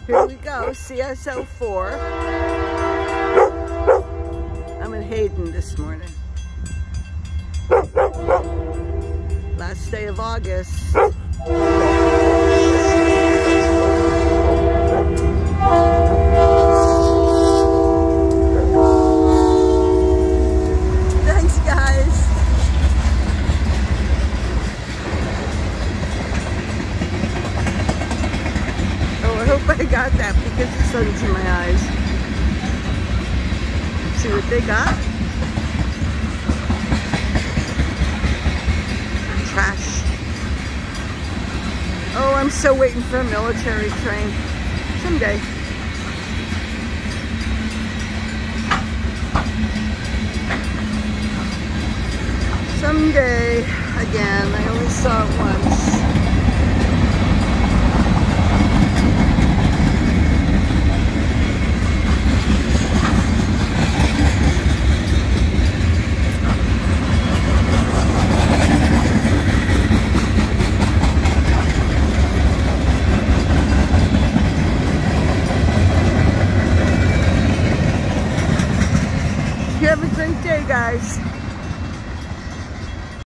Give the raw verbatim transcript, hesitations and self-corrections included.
Here we go, C S O four. I'm in Hayden this morning. Last day of August. Thanks, guys. Oh, I hope I got that because the sun's in my eyes. See what they got? Trash. Oh, I'm still waiting for a military train. Someday. Someday. Again, I only saw it once. You have a great day, guys.